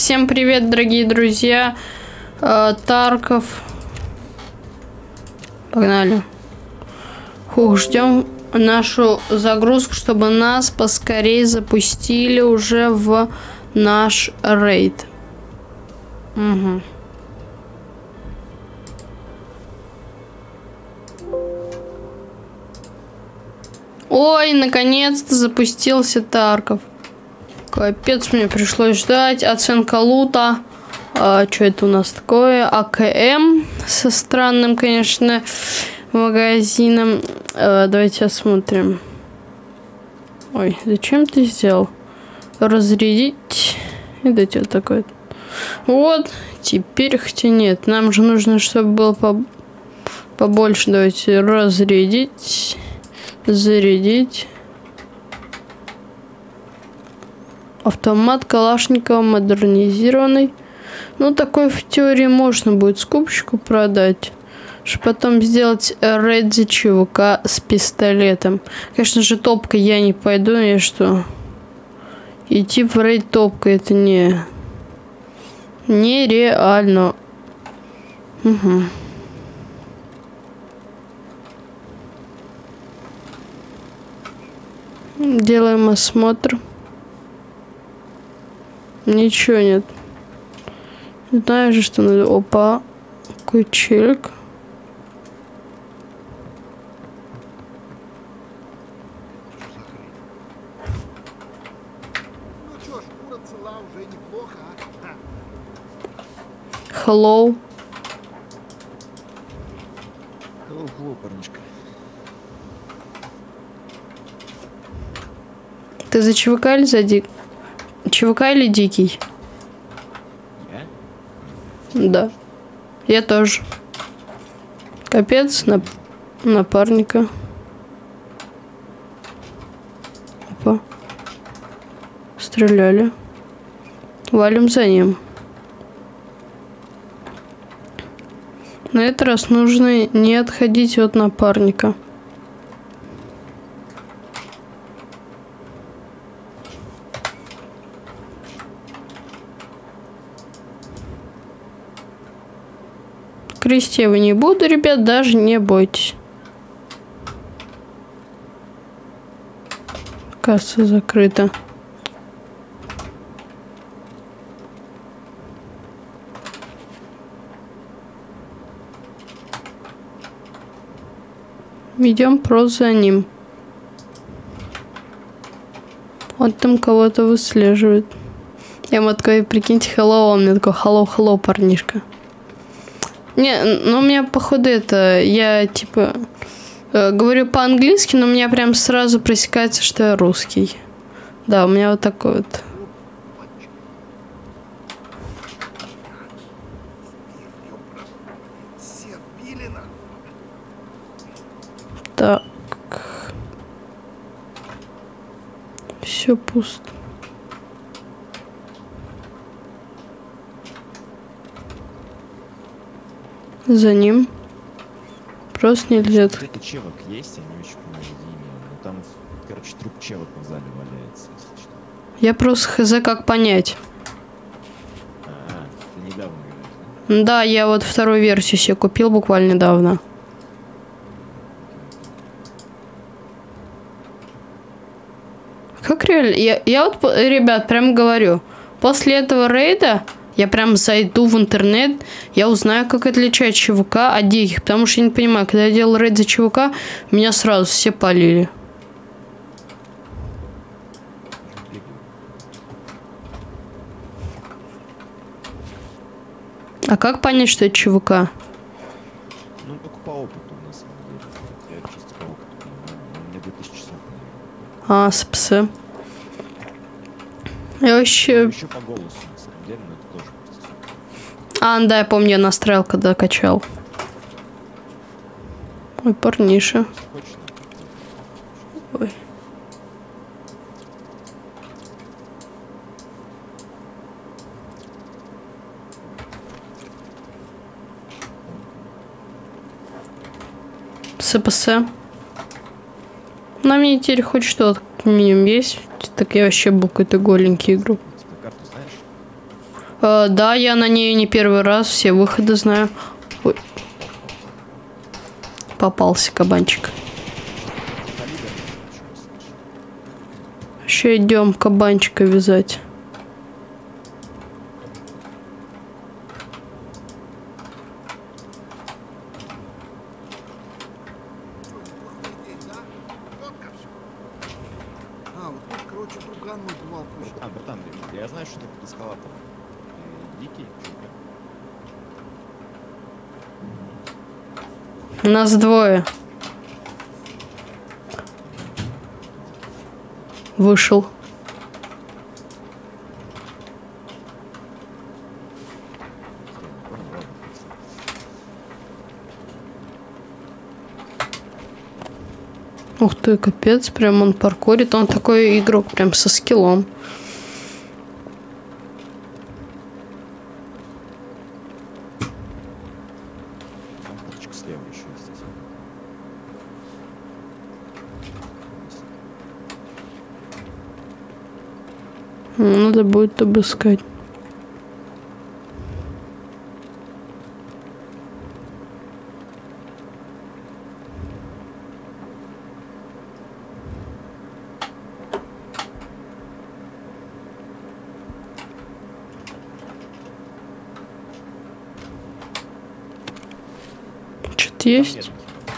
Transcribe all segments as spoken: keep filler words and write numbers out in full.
всем привет, дорогие друзья. Э, Тарков. Погнали. Фух, ждем нашу загрузку, чтобы нас поскорее запустили уже в наш рейд. Угу. Ой, наконец-то запустился Тарков. Капец, мне пришлось ждать. Оценка лута. А, что это у нас такое? АКМ со странным, конечно, магазином. А, давайте осмотрим. Ой, зачем ты сделал? Разрядить. И дать вот такой. Вот. Теперь, хотя нет, нам же нужно, чтобы было по побольше. Давайте разрядить. Зарядить. Автомат Калашникова модернизированный. Ну, такой в теории можно будет скупщику продать. Чтобы потом сделать рейд за ЧВК с пистолетом. Конечно же, топкой я не пойду. Я что? Идти в рейд топкой это не... нереально. Угу. Делаем осмотр. Ничего нет. Знаю же, что надо. Опа. Какой челик. Hello. Hello, hello, парнишка. Ты за ЧВК или за дик? ЧВК или дикий? Я? Да. Я тоже. Капец, нап напарника. Опа. Стреляли. Валим за ним. На этот раз нужно не отходить от напарника. Крестья вы не буду, ребят, даже не бойтесь. Касса закрыта. Идем просто за ним. Он там кого-то выслеживает. Я ему такой, прикиньте, hello, он мне такой, hello, hello, парнишка. Не, ну у меня, походу, это, я, типа, э, говорю по-английски, но у меня прям сразу пресекается, что я русский. Да, у меня вот такой вот. Так. Все пусто. За ним. Просто нельзя. Где-то чевок есть, я не очень понимаю, где именно. Ну там, короче, труп чевок на зале валяется, если что. Я просто хз, как понять. А, ты недавно говоришь, да? Да, я вот вторую версию себе купил буквально недавно. Как реально? Я, я вот, ребят, прям говорю. После этого рейда я прям зайду в интернет, я узнаю, как отличать ЧВК от диких. Потому что я не понимаю, когда я делал рейд за ЧВК, меня сразу все палили. А как понять, что это ЧВК? Ну, только по опыту, на самом деле. Я чисто по опыту понимаю. У меня две тысячи часов. А, СПС. Я вообще... Еще по голосу, на самом деле, но это тоже просто. А, да, я помню, я настраивал, когда качал. Ой, парниша. Ой. СПС. На мне теперь хоть что-то минимум есть. Так я вообще был какой-то голенький игру. Э, да, я на ней не первый раз, все выходы знаю. Ой. Попался кабанчик. Еще идем кабанчика вязать. А, братан, я знаю, что ты под эскалатором. Ты дикий, чё? Нас двое. Вышел. Ух ты, капец, прям он паркурит. Он такой игрок, прям со скиллом. Слева еще есть. Надо будет обыскать. Что-то есть?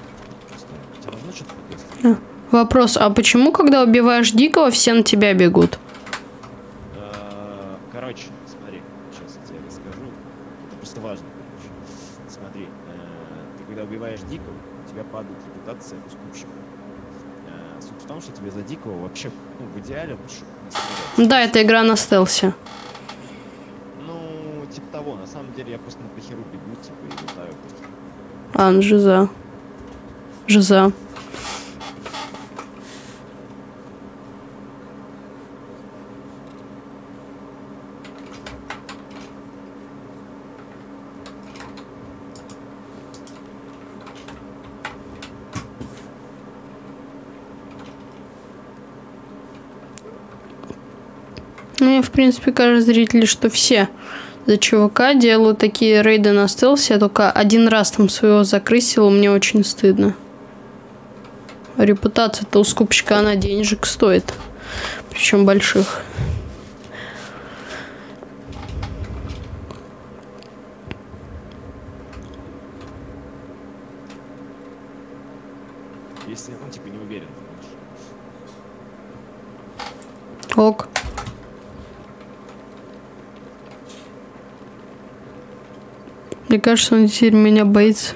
А, вопрос, а почему, когда убиваешь дикого, все на тебя бегут? Короче, смотри, сейчас я тебе расскажу. Это просто важно, короче. Смотри, э, ты когда убиваешь дикого, у тебя падает репутация у скупщика. Э, суть в том, что тебе за дикого вообще, ну, в идеале лучше не стрелять. Да, это игра на стелсе. Ну, типа того, на самом деле я просто на похеру бегу, типа, и летаю просто. А, ну, жиза. Жиза. Мне, в принципе, кажется, зрители, что все за ЧВК делают такие рейды на стелсе. Я только один раз там своего закрысила, мне очень стыдно. Репутация-то у скупщика, она денежек стоит. Причем больших. Если, ну, типа, не уверен. Ок. Мне кажется, он теперь меня боится.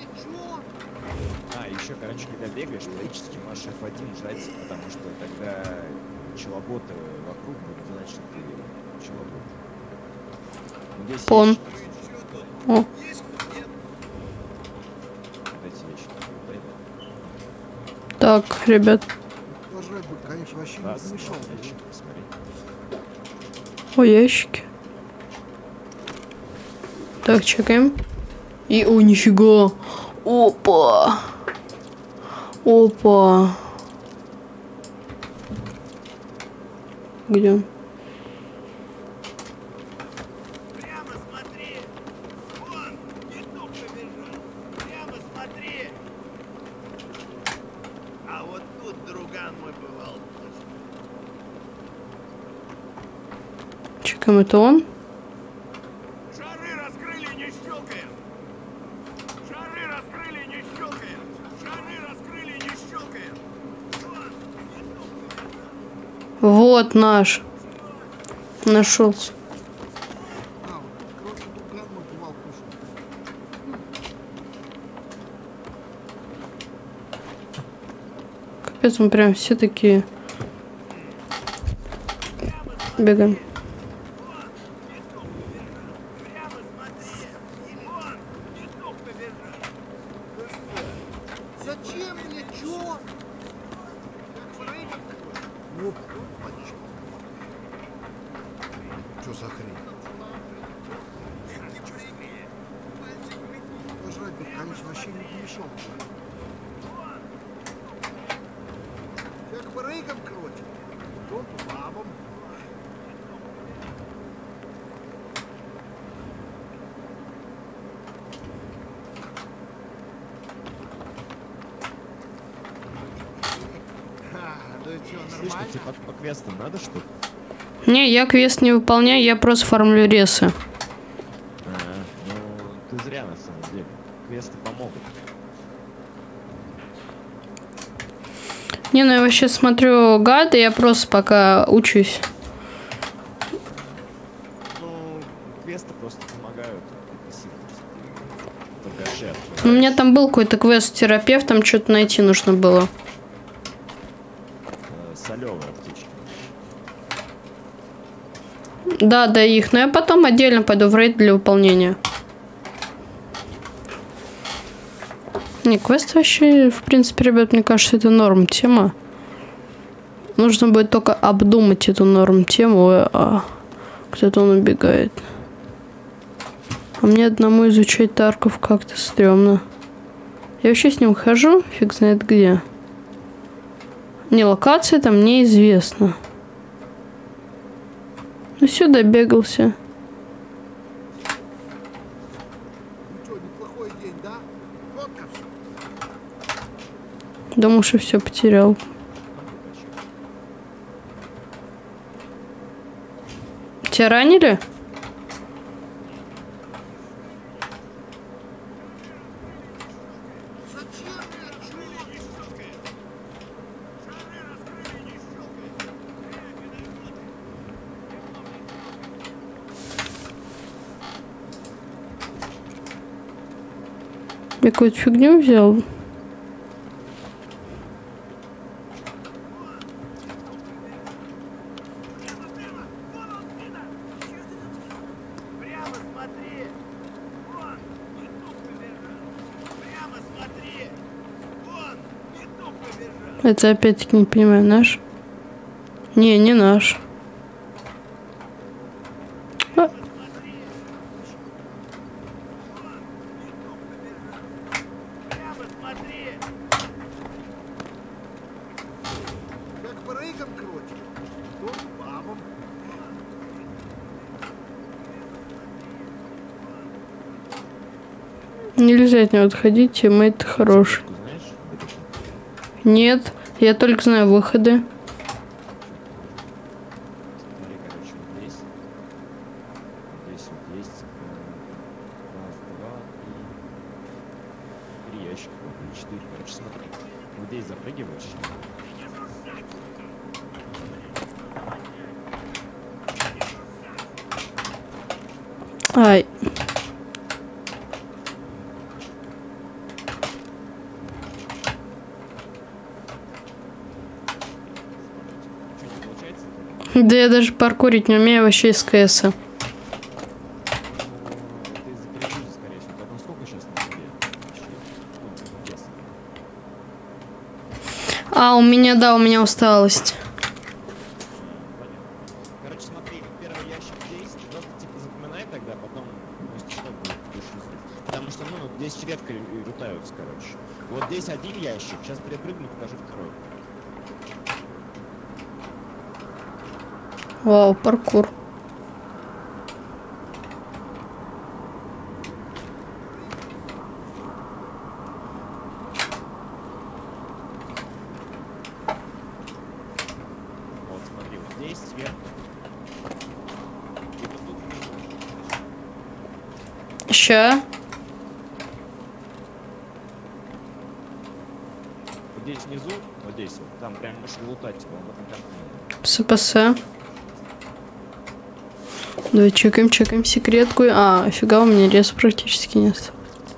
А, еще, короче, когда бегаешь, периодически можешь эф один жать, потому что тогда челоботы вокруг будут, значит, ты челобот. Здесь Пон. есть... О. Вот эти вещи. Так, ребят. Да, смотри. О, ящики. Так, чекаем. И, о, нифига. Опа. Опа. Где он? Прямо смотри. Вон, петух побежал. Прямо смотри. А вот тут друган мой бывал. Чекаем, это он? Шары раскрыли, не щелкаем. Шары раскрыли, не щелкаем. Шары раскрыли, не щелкаем. Вон, петух побежал. Вот наш. Нашелся. Капец, мы прям все такие. Бегаем. Прямо смотри. Вон, петух побежал. Зачем мне чё? Вот, что за хрень? Пожрать бы, конечно, вообще не помешал. Как барыгам крутит, дом по бабам. Все Слышь, нормально? тебе по, по квестам надо что-то? Не, я квест не выполняю, я просто фармлю ресы. А, ну, ты зря на самом деле. Квесты помогут. Не, ну я вообще смотрю гайды, я просто пока учусь. Ну, квесты просто помогают. Торгаши У меня там был какой-то квест с терапевтом, что-то найти нужно было. Солевые аптечки. Да, да, их. Но я потом отдельно пойду в рейд для выполнения. Не, квест вообще, в принципе, ребят, мне кажется, это норм тема. Нужно будет только обдумать эту норм тему, а кто-то он убегает. А мне одному изучать Тарков как-то стрёмно. Я вообще с ним хожу, фиг знает где. Не, локация там неизвестна. Ну все, добегался. Ну что, неплохой день, да? Фотка все. Думал, что все потерял. Тебя ранили? Я какую-то фигню взял. Прямо смотри! Вон! Петух побежал! Прямо смотри! Вон! Петух побежал! Это опять-таки не понимаю, наш? Не, не наш. А, Прямо смотри! Как по рейкам крутит. То бабам. нельзя от него отходить, тиммейт хороший. Знаешь, это что? Нет, я только знаю выходы. Смотри, короче, вот здесь. Вот здесь вот есть. э, Раз, два, три. Три ящика. Или четыре. Короче, смотри. Вот здесь запрыгиваешь. Ай, Что, не получается? да я даже паркурить не умею вообще из КСа. Ну, это из-за перегруза, скорее всего. Поэтому сколько сейчас на тебе? Вообще, ну, вес. А, у меня, да, у меня усталость. Понятно. Короче, смотри, первый ящик здесь, ты просто типа запоминай тогда, потом, ну, если что, будет будешь изучать. Потому что, ну, здесь редко и лутаются, короче. Вот здесь один ящик, сейчас перепрыгну, покажу второй. Вау, паркур. Вот, смотри, вот здесь сверху. И вот тут внизу. Ща. Вот здесь внизу, вот здесь вот, там прям можешь лутать, типа, в этом контейнере. СПС. Давай чекаем, чекаем секретку. А, офига, у меня рез практически нет.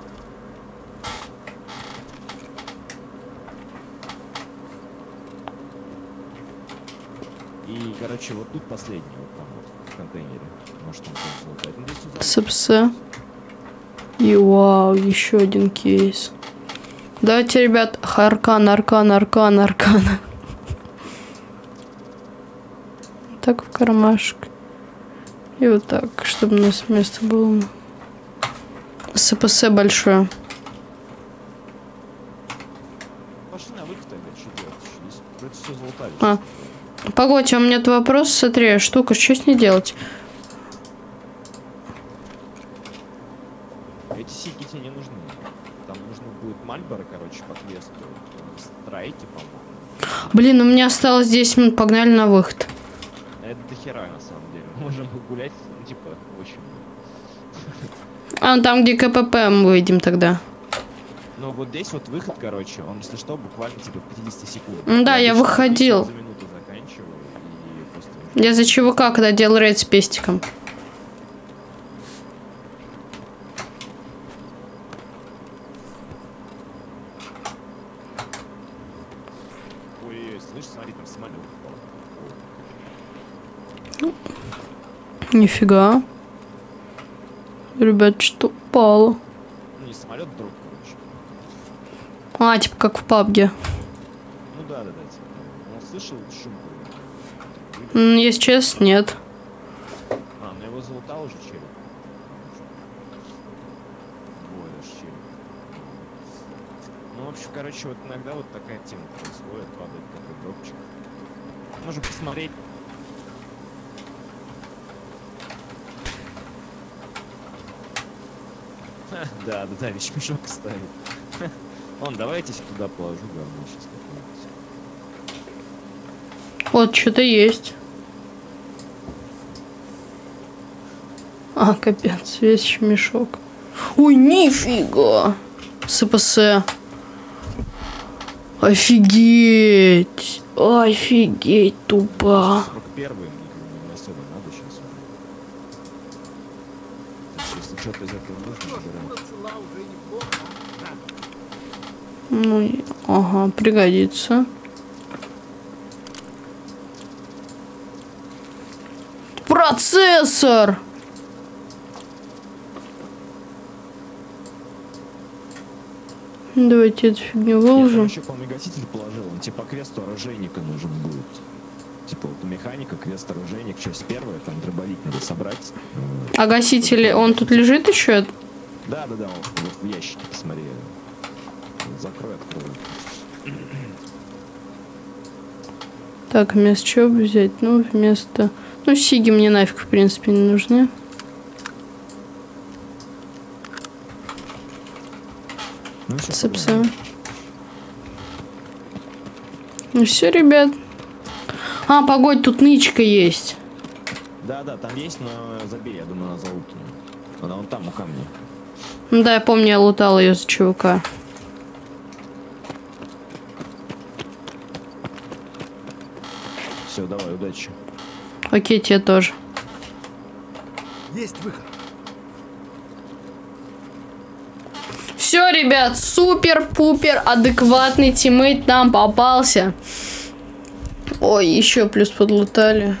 И, короче, вот тут последний, вот там вот, в контейнере. Может, там кто-нибудь лутает. Ну, здесь тут СПС. И вау, еще один кейс. Давайте, ребят, аркан, аркан, аркан, аркан. Так в кармашек. И вот так, чтобы у нас место было. СПС большое. пошли на выход тогда, что делать? Здесь вроде все залутали. А. Погодь, а у меня тут вопрос, смотри, штука, что с ней делать? Эти сики тебе не нужны. Там нужно будет Мальборо, короче, по квесту. Страйки, по-моему. Блин, у меня осталось десять минут, погнали на выход. Это дохера, на самом деле. Мы можем погулять, ну, типа, очень. А, там, где КПП, мы выйдем тогда. Ну, вот здесь вот выход, короче, он, если что, буквально, типа, пятьдесят секунд. Ну да, я обычно выходил. За минуту заканчиваю и просто... Я за ЧВК, когда делал рейд с пестиком. Ой-ой-ой, слышь, смотри, там самолет упал. Нифига. Ребят, что упало? Ну, не самолет, дроп, короче. А, типа как в пабге. Ну да, да, да, типа. Он слышал шум? М, Если честно, нет. А, ну его залутал уже челик. Двое даже челик. Ну, в общем, короче, вот иногда вот такая тема происходит, падает такой дропчик. Можем посмотреть. Ха, да, да, да, вещмешок ставит. Вон, давайте туда положу говно сейчас какое-нибудь. Вот, что-то есть. А, капец, весь мешок. Ой, нифига. СПС. Офигеть. Офигеть, тупо. сорок первый, мне как бы не особо надо сейчас уже. Так что, если что-то из этого нужно, забираем. Шкура цела уже неплохо. Ну, и- ага, пригодится. Процессор! Давайте эту фигню Я там выложим. еще, по-моему, гаситель положил, он типа крест оружейника нужен будет. Типа вот у механика крест оружейник, часть первая, там дробовик надо собрать. А гаситель, он тут лежит еще? Да, да, да, вот, вот в ящике, посмотри. Закрой, открой. Так, вместо чего бы взять? Ну, вместо... Ну, сиги мне нафиг, в принципе, не нужны. Ну, всё, Сапса. погнали. Ну все, ребят. А, погодь, тут нычка есть. Да, да, там есть, но забей, я думаю, она залутана. Она вон там, у камня. Ну да, я помню, я лутал ее за ЧВК. Все, давай, удачи. Окей, тебе тоже. Есть выход. Все, ребят, супер-пупер адекватный тиммейт нам попался. Ой, еще плюс подлутали.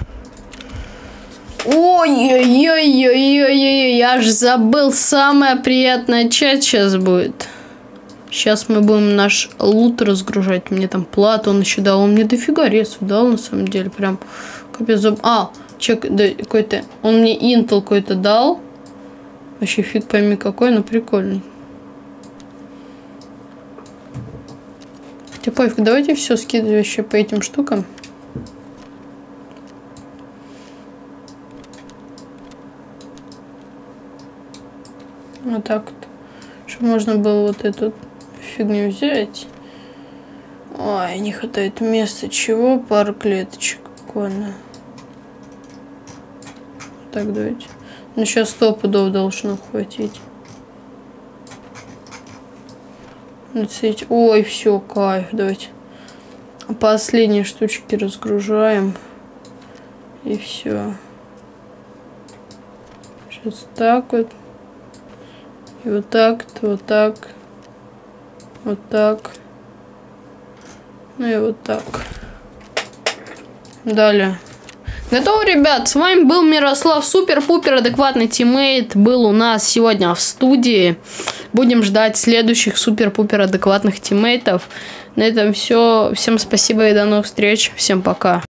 Ой-ой-ой-ой-ой-ой, я аж забыл, самая приятная часть сейчас будет. Сейчас мы будем наш лут разгружать. Мне там плату он еще дал. Он мне дофига ресу дал, на самом деле. Прям капец. Зуб... А, чек, да, какой-то. Он мне интел какой-то дал. Вообще фиг пойми какой, но прикольный. Хотя пофиг, давайте все скидывать вообще по этим штукам. Вот так вот. Чтобы можно было вот эту фигню взять. Ой, не хватает места. Чего? Пару клеточек. Буквально. Так, давайте. Ну, сейчас сто пудов должно хватить. Нацелить. Ой, все, кайф. Давайте. Последние штучки разгружаем. И все. Сейчас так вот. И вот так, вот так. Вот так. Ну и вот так. Далее. Готово, ребят. С вами был Мирослав. Супер-пупер адекватный тиммейт был у нас сегодня в студии. Будем ждать следующих супер-пупер адекватных тиммейтов. На этом все. Всем спасибо и до новых встреч. Всем пока.